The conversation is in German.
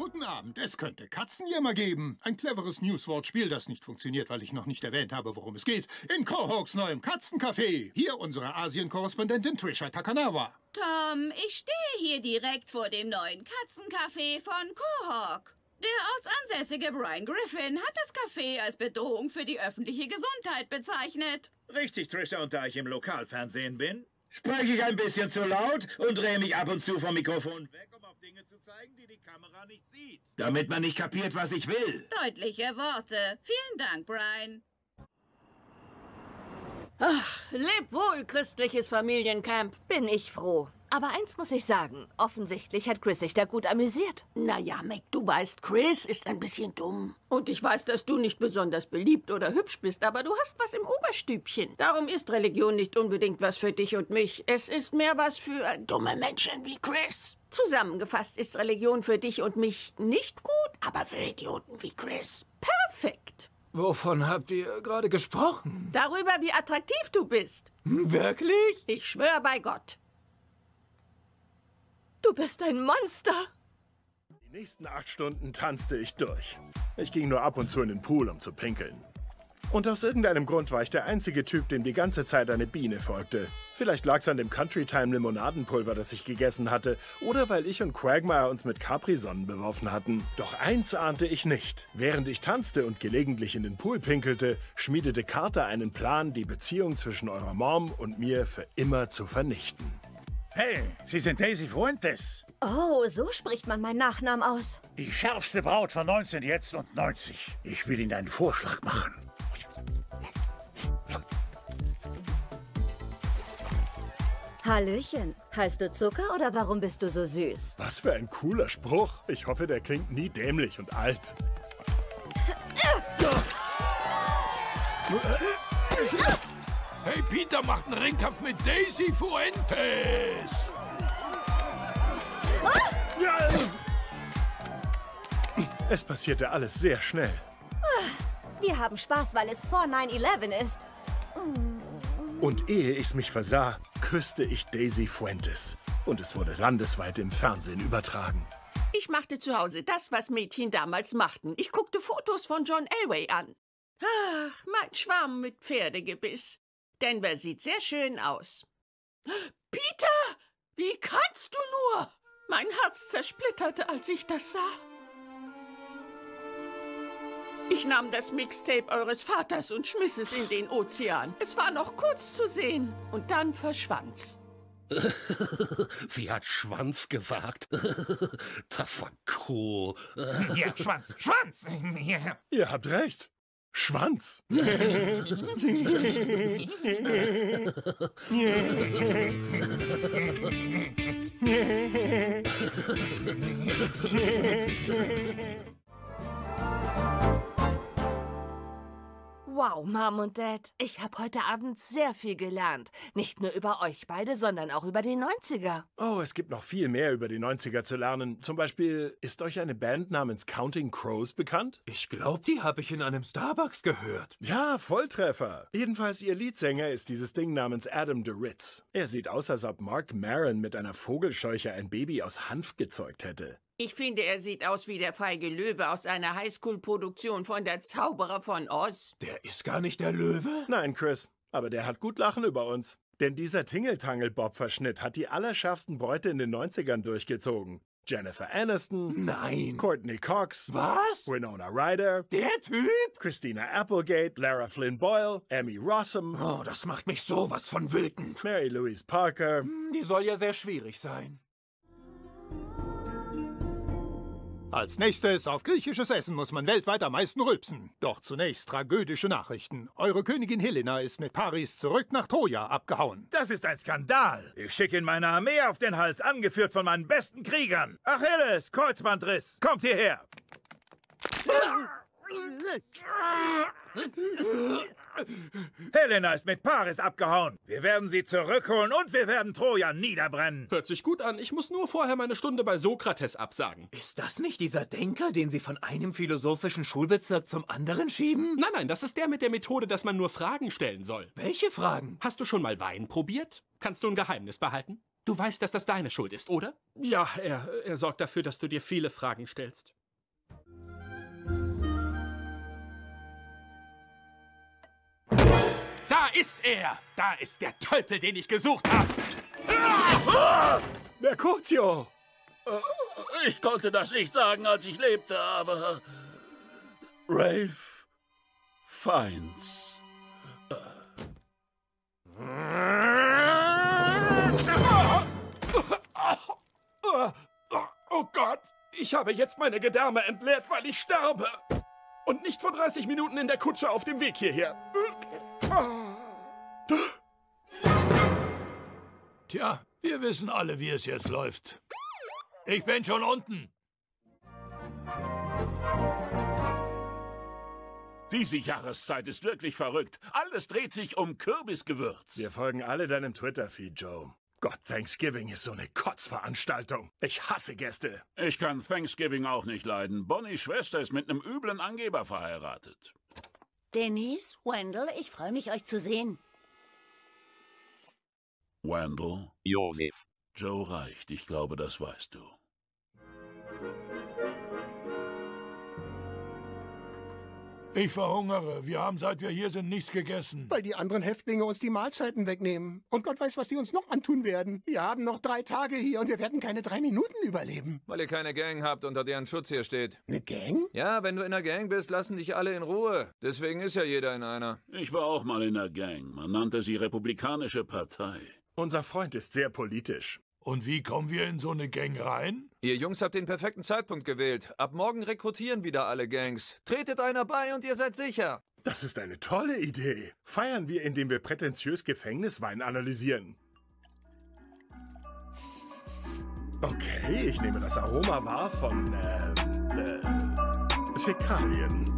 Guten Abend, es könnte Katzenjammer geben. Ein cleveres Newswortspiel, das nicht funktioniert, weil ich noch nicht erwähnt habe, worum es geht. In Quahawks neuem Katzencafé. Hier unsere Asien-Korrespondentin Trisha Takanawa. Tom, ich stehe hier direkt vor dem neuen Katzencafé von Quahawk. Der ortsansässige Brian Griffin hat das Café als Bedrohung für die öffentliche Gesundheit bezeichnet. Richtig, Trisha, und da ich im Lokalfernsehen bin, spreche ich ein bisschen zu laut und drehe mich ab und zu vom Mikrofon weg, um auf Dinge zu zeigen, die die Kamera nicht sieht. Damit man nicht kapiert, was ich will. Deutliche Worte. Vielen Dank, Brian. Ach, leb wohl, christliches Familiencamp. Bin ich froh. Aber eins muss ich sagen, offensichtlich hat Chris sich da gut amüsiert. Naja, Mac, du weißt, Chris ist ein bisschen dumm. Und ich weiß, dass du nicht besonders beliebt oder hübsch bist, aber du hast was im Oberstübchen. Darum ist Religion nicht unbedingt was für dich und mich. Es ist mehr was für dumme Menschen wie Chris. Zusammengefasst ist Religion für dich und mich nicht gut, aber für Idioten wie Chris perfekt. Wovon habt ihr gerade gesprochen? Darüber, wie attraktiv du bist. Wirklich? Ich schwöre bei Gott. Du bist ein Monster. Die nächsten 8 Stunden tanzte ich durch. Ich ging nur ab und zu in den Pool, um zu pinkeln. Und aus irgendeinem Grund war ich der einzige Typ, dem die ganze Zeit eine Biene folgte. Vielleicht lag es an dem Country Time Limonadenpulver, das ich gegessen hatte, oder weil ich und Quagmire uns mit Capri-Sonnen beworfen hatten. Doch eins ahnte ich nicht. Während ich tanzte und gelegentlich in den Pool pinkelte, schmiedete Carter einen Plan, die Beziehung zwischen eurer Mom und mir für immer zu vernichten. Hey, Sie sind Daisy Fuentes. Oh, so spricht man meinen Nachnamen aus. Die schärfste Braut von 19 jetzt und 90. Ich will Ihnen einen Vorschlag machen. Hallöchen. Heißt du Zucker oder warum bist du so süß? Was für ein cooler Spruch. Ich hoffe, der klingt nie dämlich und alt. Hey, Peter macht einen Ringkampf mit Daisy Fuentes. Es passierte alles sehr schnell. Wir haben Spaß, weil es vor 9/11 ist. Und ehe ich's mich versah, küsste ich Daisy Fuentes. Und es wurde landesweit im Fernsehen übertragen. Ich machte zu Hause das, was Mädchen damals machten. Ich guckte Fotos von John Elway an. Ach, mein Schwarm mit Pferdegebiss. Denver sieht sehr schön aus. Peter, wie kannst du nur? Mein Herz zersplitterte, als ich das sah. Ich nahm das Mixtape eures Vaters und schmiss es in den Ozean. Es war noch kurz zu sehen und dann verschwand's. Sie hat Schwanz gesagt. Das war cool. Ja, Schwanz, Schwanz. Ja. Ihr habt recht. Schwanz. Wow, Mom und Dad, ich habe heute Abend sehr viel gelernt. Nicht nur über euch beide, sondern auch über die 90er. Oh, es gibt noch viel mehr über die 90er zu lernen. Zum Beispiel, ist euch eine Band namens Counting Crows bekannt? Ich glaube, die habe ich in einem Starbucks gehört. Ja, Volltreffer. Jedenfalls ihr Leadsänger ist dieses Ding namens Adam Duritz. Er sieht aus, als ob Mark Maron mit einer Vogelscheuche ein Baby aus Hanf gezeugt hätte. Ich finde, er sieht aus wie der feige Löwe aus einer Highschool-Produktion von Der Zauberer von Oz. Der ist gar nicht der Löwe? Nein, Chris, aber der hat gut Lachen über uns. Denn dieser Tingeltangel-Bob-Verschnitt hat die allerschärfsten Bräute in den 90ern durchgezogen. Jennifer Aniston. Nein. Courtney Cox. Was? Winona Ryder. Der Typ? Christina Applegate. Lara Flynn Boyle. Emmy Rossum. Oh, das macht mich sowas von wütend. Mary Louise Parker. Die soll ja sehr schwierig sein. Als nächstes, auf griechisches Essen muss man weltweit am meisten rülpsen. Doch zunächst tragödische Nachrichten. Eure Königin Helena ist mit Paris zurück nach Troja abgehauen. Das ist ein Skandal. Ich schicke Ihnen meine Armee auf den Hals, angeführt von meinen besten Kriegern. Achilles, Kreuzbandriss, kommt hierher. Helena ist mit Paris abgehauen. Wir werden sie zurückholen und wir werden Troja niederbrennen. Hört sich gut an. Ich muss nur vorher meine Stunde bei Sokrates absagen. Ist das nicht dieser Denker, den Sie von einem philosophischen Schulbezirk zum anderen schieben? Nein, nein, das ist der mit der Methode, dass man nur Fragen stellen soll. Welche Fragen? Hast du schon mal Wein probiert? Kannst du ein Geheimnis behalten? Du weißt, dass das deine Schuld ist, oder? Ja, er sorgt dafür, dass du dir viele Fragen stellst. ist er! Da ist der Tölpel, den ich gesucht habe! Mercutio! Ich konnte das nicht sagen, als ich lebte, aber... Rafe Fiennes. Oh Gott, ich habe jetzt meine Gedärme entleert, weil ich sterbe. Und nicht vor 30 Minuten in der Kutsche auf dem Weg hierher. Tja, wir wissen alle, wie es jetzt läuft. Ich bin schon unten. Diese Jahreszeit ist wirklich verrückt. Alles dreht sich um Kürbisgewürz. Wir folgen alle deinem Twitter-Feed, Joe. Gott, Thanksgiving ist so eine Kotzveranstaltung. Ich hasse Gäste. Ich kann Thanksgiving auch nicht leiden. Bonnys Schwester ist mit einem üblen Angeber verheiratet. Denise, Wendell, ich freue mich, euch zu sehen. Wendell? Joseph. Joe reicht, ich glaube, das weißt du. Ich verhungere. Wir haben, seit wir hier sind, nichts gegessen. Weil die anderen Häftlinge uns die Mahlzeiten wegnehmen. Und Gott weiß, was die uns noch antun werden. Wir haben noch 3 Tage hier und wir werden keine 3 Minuten überleben. Weil ihr keine Gang habt, unter deren Schutz hier steht. Eine Gang? Ja, wenn du in einer Gang bist, lassen dich alle in Ruhe. Deswegen ist ja jeder in einer. Ich war auch mal in einer Gang. Man nannte sie Republikanische Partei. Unser Freund ist sehr politisch. Und wie kommen wir in so eine Gang rein? Ihr Jungs habt den perfekten Zeitpunkt gewählt. Ab morgen rekrutieren wieder alle Gangs. Tretet einer bei und ihr seid sicher. Das ist eine tolle Idee. Feiern wir, indem wir prätentiös Gefängniswein analysieren. Okay, ich nehme das Aroma wahr von, Fäkalien.